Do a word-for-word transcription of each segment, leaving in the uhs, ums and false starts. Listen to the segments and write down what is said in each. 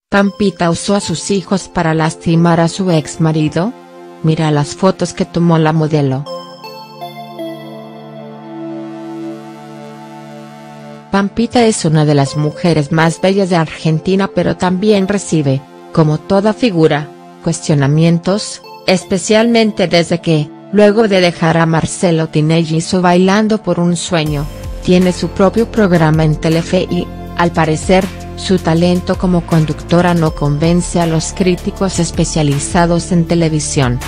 ¿Pampita usó a sus hijos para lastimar a su ex marido? Mira las fotos que tomó la modelo. Pampita es una de las mujeres más bellas de Argentina, pero también recibe, como toda figura, cuestionamientos, especialmente desde que, luego de dejar a Marcelo Tinelli hizo Bailando por un Sueño, tiene su propio programa en Telefe y, al parecer, su talento como conductora no convence a los críticos especializados en televisión.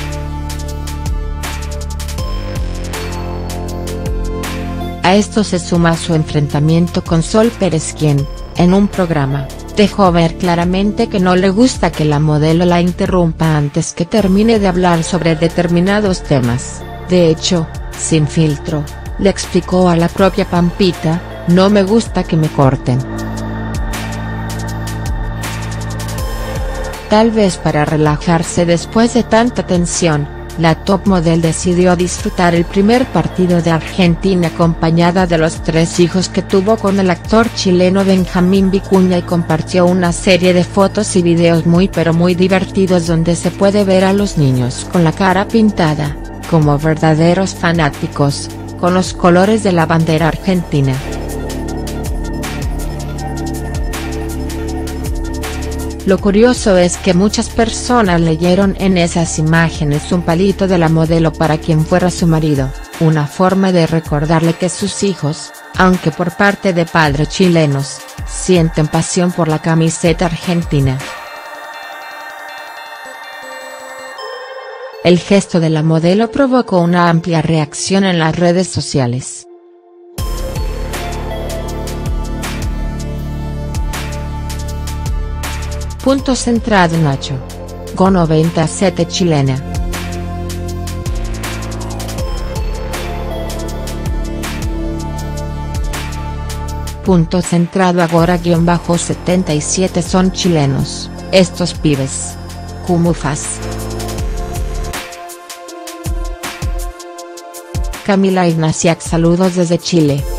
A esto se suma su enfrentamiento con Sol Pérez, quien, en un programa, dejó ver claramente que no le gusta que la modelo la interrumpa antes que termine de hablar sobre determinados temas. De hecho, sin filtro, le explicó a la propia Pampita: "No me gusta que me corten". Tal vez para relajarse después de tanta tensión, la top model decidió disfrutar el primer partido de Argentina acompañada de los tres hijos que tuvo con el actor chileno Benjamín Vicuña, y compartió una serie de fotos y videos muy pero muy divertidos donde se puede ver a los niños con la cara pintada, como verdaderos fanáticos, con los colores de la bandera argentina. Lo curioso es que muchas personas leyeron en esas imágenes un palito de la modelo para quien fuera su marido, una forma de recordarle que sus hijos, aunque por parte de padres chilenos, sienten pasión por la camiseta argentina. El gesto de la modelo provocó una amplia reacción en las redes sociales. Punto centrado Nacho. Go noventa e sete chilena. Punto centrado agora guión bajo setenta y siete son chilenos, estos pibes. ¿Cómo faz? Camila Ignasiak, saludos desde Chile.